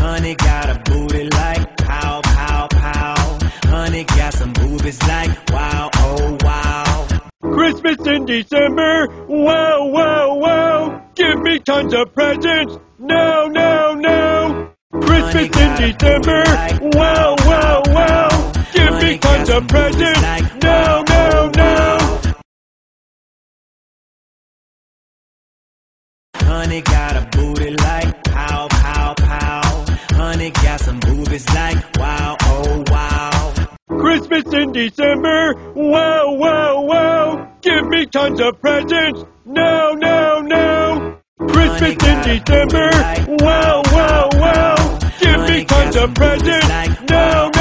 Honey got a booty like pow, pow, pow. Honey got some boobies like wow, oh wow. Christmas in December, wow, wow, wow. Give me tons of presents, no, no, no. Christmas in December, wow, wow, wow. Give me tons of presents, no, no, no. Honey got a booty like pow, pow, pow. Honey got some boobies like wow, oh wow. Christmas in December, wow, wow, wow. Give me tons of presents, no, no, no. Christmas in December, wow, wow, wow. Give me tons of presents, no,